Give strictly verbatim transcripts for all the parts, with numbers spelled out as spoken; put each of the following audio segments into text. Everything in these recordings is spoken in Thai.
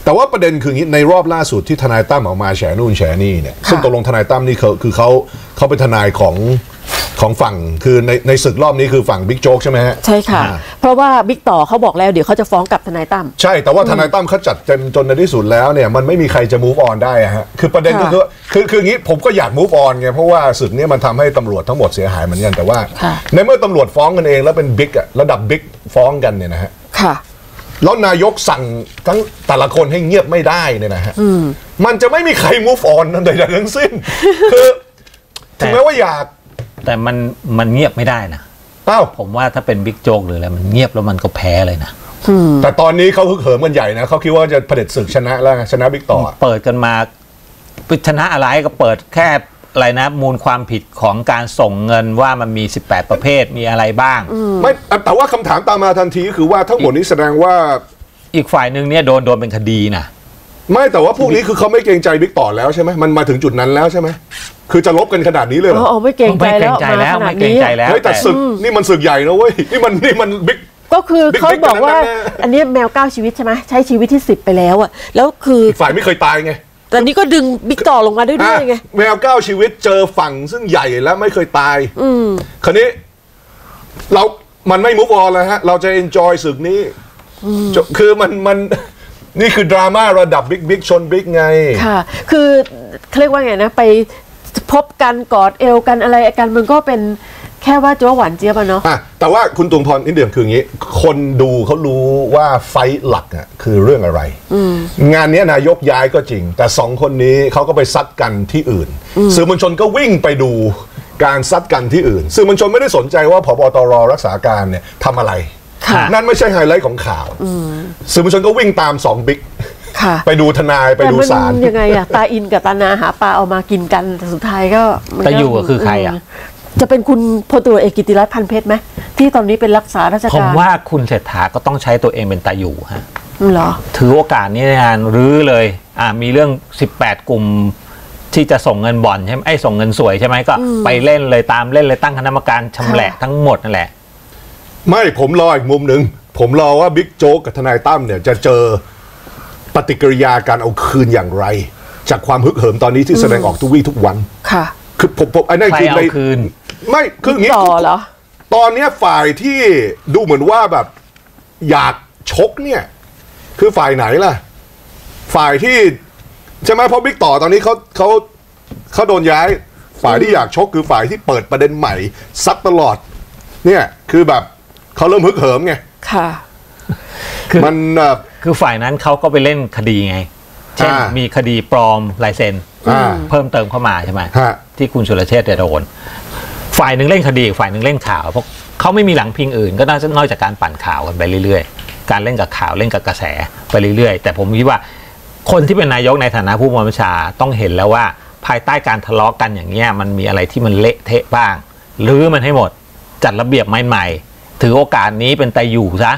แต่ว่าประเด็นคืออย่างนี้ในรอบล่าสุดที่ทนายตั้มออกมาแฉนู่นแฉนี่เนี่ยซึ่งตกลงทนายตั้มนี่เขาคือเขาเขาเป็นทนายของของฝั่งคือในในศึกรอบนี้คือฝั่งบิ๊กโจ๊กใช่ไหมฮะใช่ค่ะเพราะว่าบิ๊กต่อเขาบอกแล้วเดี๋ยวเขาจะฟ้องกับทนายตั้มใช่แต่ว่าทนายตั้มเขาจัดเต็มจนในที่สุดแล้วเนี่ยมันไม่มีใครจะ move on ได้ฮะคือประเด็นก็คือคือคืออย่างนี้ผมก็อยาก move on ไงเพราะว่าศึกนี้มันทำให้ตำรวจทั้งหมดเสียหายเหมือนกันแต่ว่าในเมื่อตำรวจฟ้องกันเองแล้วเป็นบิ๊กอะระดับบิ๊กฟ้องกันเนี่ยนะฮะแล้วนายกสั่งทั้งแต่ละคนให้เงียบไม่ได้เนี่ยนะฮะมันจะไม่มีใคร move on ใดๆทั้งสิ้นคือถึงแม้ว่าอยากแต่มันมันเงียบไม่ได้นะอ้าวผมว่าถ้าเป็นบิ๊กโจ๊กหรืออะไรมันเงียบแล้วมันก็แพ้เลยนะแต่ตอนนี้เขาฮึกเหิมกันใหญ่นะเขาคิดว่าจะเผด็จศึกชนะแล้วชนะบิ๊กต่อเปิดกันมาชนะอะไรก็เปิดแค่อะไรนะมูลความผิดของการส่งเงินว่ามันมีสิบแปดประเภทมีอะไรบ้างไม่แต่ว่าคำถามตามมาทันทีก็คือว่าทั้งหมดนี้แสดงว่าอีกฝ่ายหนึ่งเนี่ยโดนโดนเป็นคดีนะไม่แต่ว่าพวกนี้คือเขาไม่เกรงใจบิ๊กต่อแล้วใช่ไหมมันมาถึงจุดนั้นแล้วใช่ไหมคือจะลบกันขนาดนี้เลยเหรออ๋อไม่เกรงใจแล้วไม่เกรงใจแล้วแต่ศึกนี่มันศึกใหญ่นะเว้ยนี่มันนี่มันบิ๊กก็คือเขาบอกว่าอันนี้แมวเก้าชีวิตใช่ไหมใช้ชีวิตที่สิบไปแล้วอะแล้วคือฝ่ายไม่เคยตายไงแต่นี้ก็ดึงบิ๊กต่อลงมาด้วยด้วยไงแมวเก้าชีวิตเจอฝั่งซึ่งใหญ่แล้วไม่เคยตายอืมคราวนี้เรามันไม่มุฟออนแล้วฮะเราจะเอนจอยศึกนี้คือมันมันนี่คือดราม่าระดับบิ๊กบิ๊กชนบิ๊กไงค่ะคือเขาเรียกว่าไงนะไปพบกันกอดเอวกันอะไรกันมันก็เป็นแค่ว่าจ้วหวานเจี๊ยบอะเนาะแต่ว่าคุณตุงพรนิดเดียวคืออย่างนี้คนดูเขารู้ว่าไฟหลักอะคือเรื่องอะไรงานนี้นายกย้ายก็จริงแต่สองคนนี้เขาก็ไปซัดกันที่อื่นสื่อมวลชนก็วิ่งไปดูการซัดกันที่อื่นสื่อมวลชนไม่ได้สนใจว่าผบตรรักษาการเนี่ยทำอะไรนั่นไม่ใช่ไฮไลท์ของข่าวสื่อมวลชนก็วิ่งตามสองบิ๊กไปดูทนายไปดูศาลยังไงอะตาอินกับตานาหาปลาเอามากินกันแต่สุดท้ายก็ตาอยู่ก็คือใครอะจะเป็นคุณพลตำรวจเอกกิติรัตน์พันเพชรไหมที่ตอนนี้เป็นรักษาราชการผมว่าคุณเศรษฐาก็ต้องใช้ตัวเองเป็นตาอยู่ฮะเหรอถือโอกาสนี้ในการรื้อเลยอ่ามีเรื่องสิบแปดกลุ่มที่จะส่งเงินบ่อนใช่ไหมไอ้ส่งเงินสวยใช่ไหมก็ไปเล่นเลยตามเล่นเลยตั้งคณะกรรมการชำแหละทั้งหมดนั่นแหละไม่ผมรออีกมุมหนึ่งผมรอว่าบิ๊กโจ๊กกับทนายตั้มเนี่ยจะเจอปฏิกิริยาการเอาคืนอย่างไรจากความฮึกเหิมตอนนี้ที่แสดงออกทุกวี่ทุกวันค่ะคือผมผมไอ้นั่นคือในคืนไม่คืออย่างนี้ตอนนี้ฝ่ายที่ดูเหมือนว่าแบบอยากชกเนี่ยคือฝ่ายไหนล่ะฝ่ายที่ใช่ไหมเพราะบิ๊กต่อตอนนี้เขาเขาเขาโดนย้ายฝ่ายที่อยากชกคือฝ่ายที่เปิดประเด็นใหม่ซัดตลอดเนี่ยคือแบบเขาเริ่มฮึกเหิมไงค่ะมันคือฝ่ายนั้นเขาก็ไปเล่นคดีไงเช่นมีคดีปลอมลายเซ็นเพิ่มเติมเข้ามาใช่ไหมที่คุณสุรเชษฐ์โดนฝ่ายหนึ่งเล่นคดีฝ่ายหนึ่งเล่นข่าวเพราะเขาไม่มีหลังพิงอื่นก็นอกจากการปั่นข่าวกันไปเรื่อยๆการเล่นกับข่าวเล่นกับกระแสไปเรื่อยๆแต่ผมคิดว่าคนที่เป็นนายกในฐานะผู้บังคับบัญชาต้องเห็นแล้วว่าภายใต้การทะเลาะกันอย่างเงี้ยมันมีอะไรที่มันเละเทะบ้างหรือมันให้หมดจัดระเบียบใหม่ๆถือโอกาสนี้เป็นตาอยู่ซะ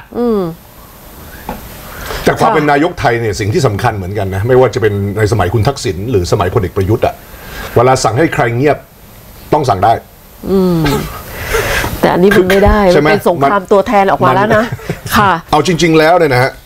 จากความเป็นนายกไทยเนี่ยสิ่งที่สำคัญเหมือนกันนะไม่ว่าจะเป็นในสมัยคุณทักษิณหรือสมัยพลเอกประยุทธ์อะเวลาสั่งให้ใครเงียบต้องสั่งได้แต่อันนี้มันไม่ได้มันเป็นสงครามตัวแทนออกมาแล้วนะค่ะเอาจริงๆแล้วเนี่ยนะฮะ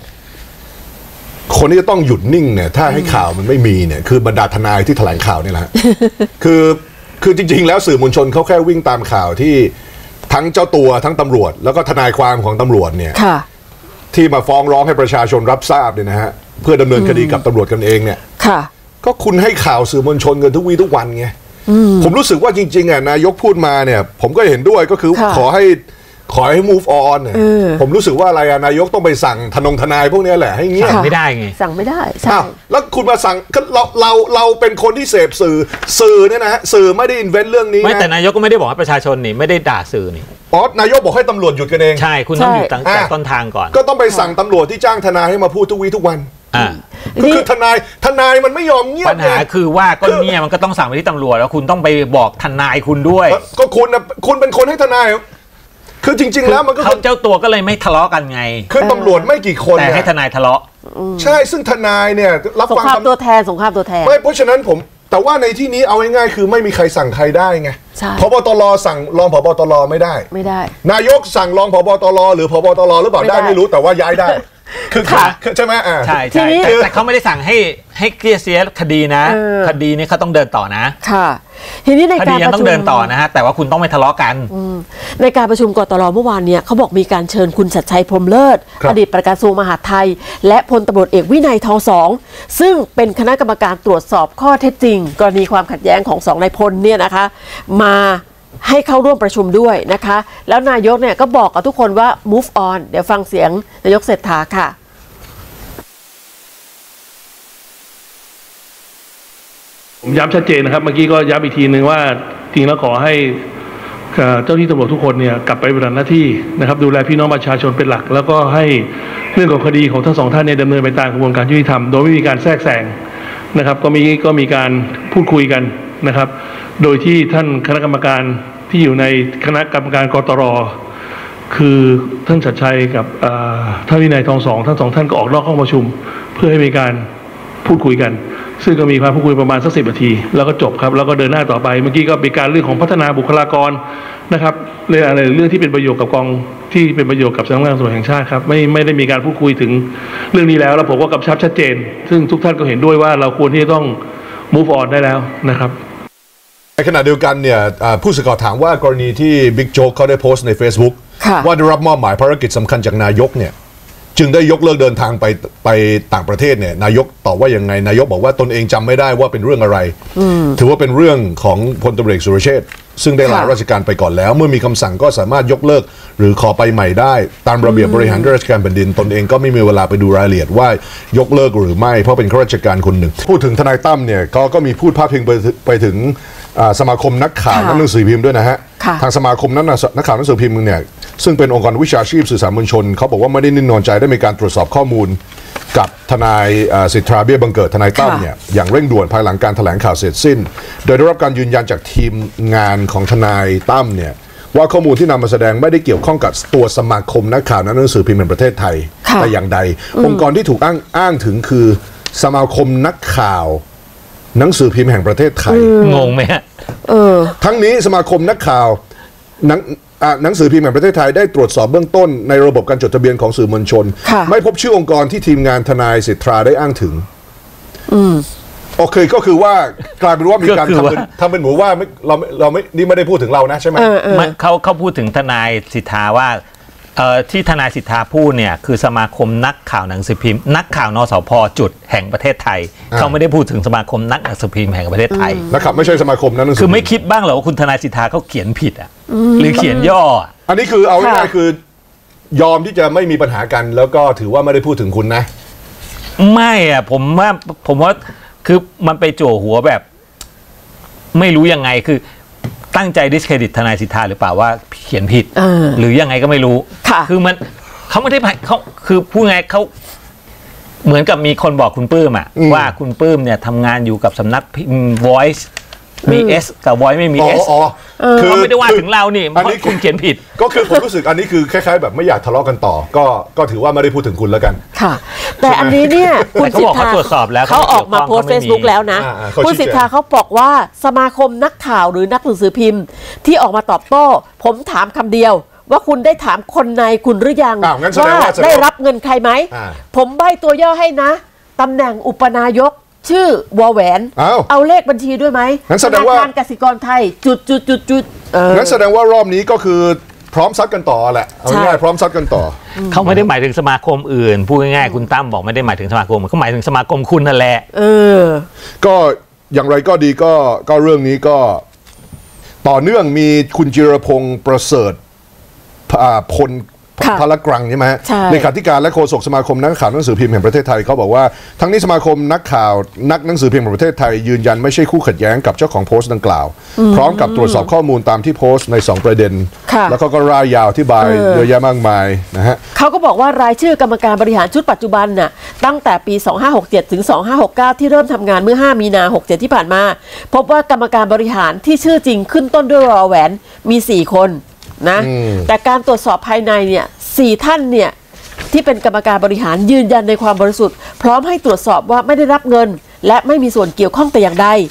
คนที่จะต้องหยุดนิ่งเนี่ยถ้าให้ข่าวมันไม่มีเนี่ยคือบรรดาทนายที่แถลงข่าวนี่แหละคือคือจริงๆแล้วสื่อมวลชนเขาแค่วิ่งตามข่าวที่ทั้งเจ้าตัวทั้งตำรวจแล้วก็ทนายความของตำรวจเนี่ยที่มาฟ้องร้องให้ประชาชนรับทราบเนี่ยนะฮะเพื่อดำเนินคดีกับตำรวจกันเองเนี่ยก็คุณให้ข่าวสื่อมวลชนกันทุกวี่ทุกวันไงผมรู้สึกว่าจริงๆอ่ะนายกพูดมาเนี่ยผมก็เห็นด้วยก็คือขอให้ขอให้ move on เนี่ยผมรู้สึกว่าอะไรอ่ะนายกต้องไปสั่งทนงทนายพวกนี้แหละให้เงียบไม่ได้ไงสั่งไม่ได้ใช่แล้วคุณมาสั่งเราเราเราเป็นคนที่เสพสื่อสื่อเนี่ยนะฮะสื่อไม่ได้อินเวนต์เรื่องนี้ไม่แต่นายกก็ไม่ได้บอกให้ประชาชนนี่ไม่ได้ด่าสื่อนี่อ๋อนายกบอกให้ตำรวจหยุดกันเองใช่คุณต้องหยุดตั้งแต่ต้นทางก่อนก็ต้องไปสั่งตำรวจที่จ้างทนายให้มาพูดทุกวี่ทุกวันก็คือทนายทนายมันไม่ยอมเงียบปัญหาคือว่าก็เนี่ยมันก็ต้องสั่งไปที่ตำรวจแล้วคุณต้องไปบอกทนายคุณด้วยก็คุณนะคุณเป็นคนให้ทนายคือจริงๆแล้วมันก็เขาเจ้าตัวก็เลยไม่ทะเลาะกันไงคือตำรวจไม่กี่คนแต่ให้ทนายทะเลาะใช่ซึ่งทนายเนี่ยรับฟังสงครามตัวแทนสงครามตัวแทนไม่เพราะฉะนั้นผมแต่ว่าในที่นี้เอาง่ายๆคือไม่มีใครสั่งใครได้ไงผบตรสั่งรองผบตรไม่ได้ไม่ได้นายกสั่งรองผบตรหรือผบตรหรือเปล่าได้ไม่รู้แต่ว่าย้ายได้คือใช่ไหมอ่าใช่ใช่แต่เขาไม่ได้สั่งให้ให้เกลี้ยเสียคดีนะคดีนี้เขาต้องเดินต่อนะค่ะทีนี้ในการประชุมต้องเดินต่อนะฮะแต่ว่าคุณต้องไม่ทะเลาะกันในการประชุมกตรเมื่อวานเนี่ยเขาบอกมีการเชิญคุณชัดชัยพรหมเลิศอดีตปลัดกระทรวงมหาดไทยและพลตำรวจเอกวินัยทองสองซึ่งเป็นคณะกรรมการตรวจสอบข้อเท็จจริงกรณีความขัดแย้งของสองนายพลเนี่ยนะคะมาให้เข้าร่วมประชุมด้วยนะคะแล้วนายกเนี่ยก็บอกกับทุกคนว่า move on เดี๋ยวฟังเสียงนายกเศรษฐาค่ะผมย้ำชัดเจนนะครับเมื่อกี้ก็ย้ำอีกทีนึงว่าจริงแล้วขอให้เจ้าหน้าที่ตำรวจทุกคนเนี่ยกลับไปปฏิบัติหน้าที่นะครับดูแลพี่น้องประชาชนเป็นหลักแล้วก็ให้เรื่องของคดีของทั้งสองท่านเนี่ยดำเนินไปตามกระบวนการยุติธรรมโดยไม่มีการแทรกแซงนะครับก็มีก็มีการพูดคุยกันนะครับโดยที่ท่านคณะกรรมการที่อยู่ในคณะกรรมการกตรคือท่านชัดชัยกับท่านวินัยทองสองทั้งสองท่านก็ออกนอกห้องประชุมเพื่อให้มีการพูดคุยกันซึ่งก็มีการพูดคุยประมาณสักสิบนาทีแล้วก็จบครับแล้วก็เดินหน้าต่อไปเมื่อกี้ก็มีการเรื่องของพัฒนาบุคลากรนะครับเรื่องอะไรเรื่องที่เป็นประโยชน์กับกองที่เป็นประโยชน์กับสำนักงานตำรวจแห่งชาติครับไม่ไม่ได้มีการพูดคุยถึงเรื่องนี้แล้วแล้วผมก็กำชับชัดเจนซึ่งทุกท่านก็เห็นด้วยว่าเราควรที่จะต้อง move on ได้แล้วนะครับในขณะเดียวกันเนี่ยผู้สื่อข่าวถามว่ากรณีที่บิ๊กโจ๊กเขาได้โพสต์ใน Facebook ว่าได้รับมอบหมายภารกิจสำคัญจากนายกเนี่ยจึงได้ยกเลิกเดินทางไปไปต่างประเทศเนี่ยนายกตอบว่ายังไงนายกบอกว่าตนเองจำไม่ได้ว่าเป็นเรื่องอะไรถือว่าเป็นเรื่องของพลตำรวจเอกสุรเชษฐ์ซึ่งได้ลาราชการไปก่อนแล้วเมื่อมีคำสั่งก็สามารถยกเลิกหรือขอไปใหม่ได้ตามระเบียบบริหารราชการแผ่นดินตนเองก็ไม่มีเวลาไปดูรายละเอียดว่ายกเลิกหรือไม่เพราะเป็นข้าราชการคนหนึ่งพูดถึงทนายตั้มเนี่ยก็ก็มีพูดพาดพิงไปไปถึงสมาคมนักข่าวนักหนังสือพิมพ์ด้วยนะฮะทางสมาคมนักนักข่าวหนังสือพิมพ์เนี่ยซึ่งเป็นองค์กรวิชาชีพสื่อสารมวลชนเขาบอกว่าไม่ได้นิ่งนอนใจได้มีการตรวจสอบข้อมูลกับทนายสิทธาเบี้ยบังเกิดทนายตั้มเนี่ยอย่างเร่งด่วนภายหลังการแถลงข่าวเสร็จสิ้นโดยได้รับการยืนยันจากทีมงานของทนายตั้มเนี่ยว่าข้อมูลที่นำมาแสดงไม่ได้เกี่ยวข้องกับตัวสมาคมนักข่าวนักหนังสือพิมพ์แห่งประเทศไทยแต่อย่างใดองค์กรที่ถูกอ้างอ้างถึงคือสมาคมนักข่าวหนังสือพิมพ์แห่งประเทศไทยงงไหมฮะทั้งนี้สมาคมนักข่าวหนังหนังสือพิมพ์แห่งประเทศไทยได้ตรวจสอบเบื้องต้นในระบบการจดทะเบียนของสื่อมวลชนไม่พบชื่อองค์กรที่ทีมงานทนายสิทธาได้อ้างถึงโอเคก็คือว่ากลายเป็นว่ามีการทำเป็นทำเป็นหมูว่าเราเราไม่นี่ไม่ได้พูดถึงเรานะใช่ไหมเขาเขาพูดถึงทนายสิทธาว่าที่ทนายสิทธาพูดเนี่ยคือสมาคมนักข่าวหนังสือพิมพ์นักข่าวนสพจุดแห่งประเทศไทยเขาไม่ได้พูดถึงสมาคมนักหนังสือพิมพ์แห่งประเทศไทยนะครับไม่ใช่สมาคมนักหนังสือคือไม่คิดบ้างเหรอว่าคุณทนายสิทธาเขาเขียนผิดอ่ะหรือเขียนย่ออันนี้คือเอาง่ายๆคือยอมที่จะไม่มีปัญหากันแล้วก็ถือว่าไม่ได้พูดถึงคุณนะไม่อ่ะผมว่าผมว่าคือมันไปโจ่หัวแบบไม่รู้ยังไงคือตั้งใจดิสเครดิตทนายสิทธาหรือเปล่าว่าเขียนผิดหรือยังไงก็ไม่รู้คือมันเขาไม่ได้เขาคือพูดไงเขาเหมือนกับมีคนบอกคุณปื้มอะว่าคุณปื้มเนี่ยทำงานอยู่กับสำนักพิมพ์ Voice มี S กับ Voice ไม่มี S คือเขาไม่ได้ว่าถึงเรานี่เพราะคุณเขียนผิดก็คือผมรู้สึกอันนี้คือคล้ายๆแบบไม่อยากทะเลาะกันต่อก็ก็ถือว่าไม่ได้พูดถึงคุณแล้วกันค่ะแต่อันนี้เนี่ยคุณสิทธาตรวจสอบแล้วเขาออกมาโพสต์ Facebook แล้วนะคุณสิทธาเขาบอกว่าสมาคมนักข่าวหรือนักหนังสือพิมพ์ที่ออกมาตอบโต้ผมถามคำเดียวว่าคุณได้ถามคนในคุณหรือยังว่าได้รับเงินใครไหมผมใบ้ตัวย่อให้นะตำแหน่งอุปนายกชื่อวอแหวนเอาเลขบัญชีด้วยไหมธนาคารกสิกรไทยจุดจุดจุดจุดงั้นแสดงว่ารอบนี้ก็คือพร้อมซัดกันต่อแหละเอาง่ายพร้อมซัดกันต่อเขาไม่ได้หมายถึงสมาคมอื่นพูดง่ายๆคุณตั้มบอกไม่ได้หมายถึงสมาคมเขาหมายถึงสมาคมคุณนั่นแหละเออก็อย่างไรก็ดีก็ก็เรื่องนี้ก็ต่อเนื่องมีคุณจิรพงษ์ประเสริฐพลพลกรังใช่ไหมเลขาธิการและโฆษกสมาคมนักข่าวหนังสือพิมพ์แห่งประเทศไทยเขาบอกว่าทั้งนี้สมาคมนักข่าวนักหนังสือพิมพ์แห่งประเทศไทยยืนยันไม่ใช่คู่ขัดแย้งกับเจ้าของโพสต์ดังกล่าวพร้อมกับตรวจสอบข้อมูลตามที่โพสต์ในสองประเด็นแล้วก็ก็รายยาวที่บายเยอะแยะมากมายนะฮะเขาก็บอกว่ารายชื่อกรรมการบริหารชุดปัจจุบันน่ะตั้งแต่ปีสองห้าหกเจ็ดถึงสองห้าหกเก้าที่เริ่มทำงานเมื่อห้ามีนาหกเจ็ดที่ผ่านมาพบว่ากรรมการบริหารที่ชื่อจริงขึ้นต้นด้วยวอแหวนมีสี่คนนะแต่การตรวจสอบภายในเนี่ยสี่ท่านเนี่ยที่เป็นกรรมการบริหารยืนยันในความบริสุทธิ์พร้อมให้ตรวจสอบว่าไม่ได้รับเงินและไม่มีส่วนเกี่ยวข้องแต่อย่างใด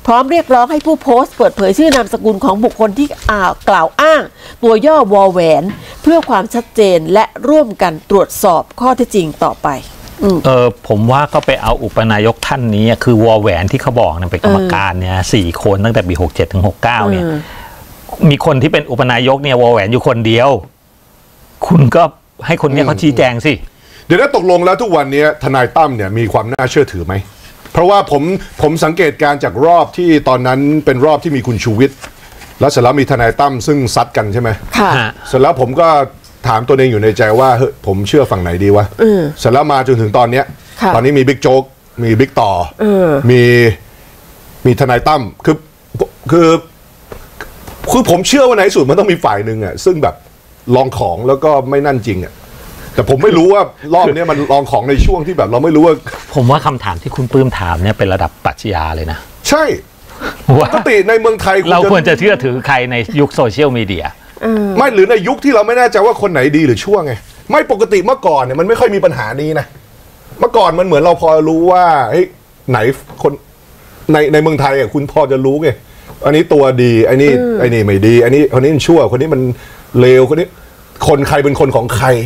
พร้อมเรียกร้องให้ผู้โพสต์เปิดเผยชื่อนามสกุลของบุคคลที่กล่าวอ้างตัวย่อวอแหวนเพื่อความชัดเจนและร่วมกันตรวจสอบข้อเท็จจริงต่อไปเออผมว่าก็ไปเอาอุปนายกท่านนี้คือวอแหวนที่เขาบอกเนี่ยเป็นกรรมการเนี่ยสี่คนตั้งแต่ปีหกเจ็ดถึงหกเก้าเนี่ยมีคนที่เป็นอุปนายกเนี่ยวอแหวนอยู่คนเดียวคุณก็ให้คนนี้เขาชี้แจงสิเดี๋ยวถ้าตกลงแล้วทุกวันนี้ทนายตั้มเนี่ยมีความน่าเชื่อถือไหมเพราะว่าผมผมสังเกตการจากรอบที่ตอนนั้นเป็นรอบที่มีคุณชูวิทย์แล้วเสร็จแล้วมีทนายตั้มซึ่งซัดกันใช่ไหมค่ะเสร็จแล้วผมก็ถามตัวเองอยู่ในใจว่าเฮ้ยผมเชื่อฝั่งไหนดีวะเสร็จแล้วมาจนถึงตอนเนี้ยตอนนี้มีบิ๊กโจ๊กมีบิ๊กต่อมีมีทนายตั้มคือคือคือผมเชื่อว่าในที่สุดมันต้องมีฝ่ายหนึ่งอ่ะซึ่งแบบลองของแล้วก็ไม่นั่นจริงอ่ะแต่ผมไม่รู้ว่ารอบนี้มันลองของในช่วงที่แบบเราไม่รู้ว่าผมว่าคำถามที่คุณปื้มถามเนี่ยเป็นระดับปรัชญาเลยนะใช่ปกติในเมืองไทยเราควรจะเชื่อถือใครในยุคโซเชียลมีเดียไม่หรือในยุคที่เราไม่แน่ใจว่าคนไหนดีหรือชั่วไงไม่ปกติเมื่อก่อนเนี่ยมันไม่ค่อยมีปัญหานี้นะเมื่อก่อนมันเหมือนเราพอรู้ว่าเฮ้ยไหนคนในในเมืองไทยอ่ะคุณพอจะรู้ไงอันนี้ตัวดีไอ้นี่ไอ้นี่ไม่ดีอันนี้คนนี้มันชั่วคนนี้มันเลวคนนี้คนใครเป็นคนของใคร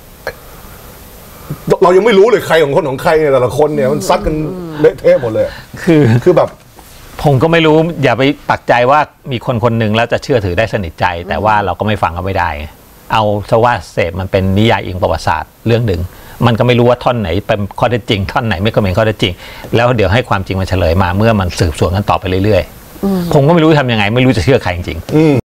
เรายังไม่รู้เลยใครของคนของใครเนี่ยแต่ละคนเนี่ยมันซัดกันเละเทะหมดเลยคือคือแบบผมก็ไม่รู้อย่าไปตักใจว่ามีคนคนหนึ่งแล้วจะเชื่อถือได้สนิทใจแต่ว่าเราก็ไม่ฟังก็ไม่ได้เอาซะว่าเสพมันเป็นนิยายอิงประวัติศาสตร์เรื่องหนึ่งมันก็ไม่รู้ว่าท่อนไหนเป็นข้อเท็จจริงท่อนไหนไม่ก็เป็นข้อเท็จจริงแล้วเดี๋ยวให้ความจริงมันเฉลยมาเมื่อมันสืบสวนกันต่อไปเรื่อยๆผมก็ไม่รู้ทำยังไงไม่รู้จะเชื่อใครจริงๆ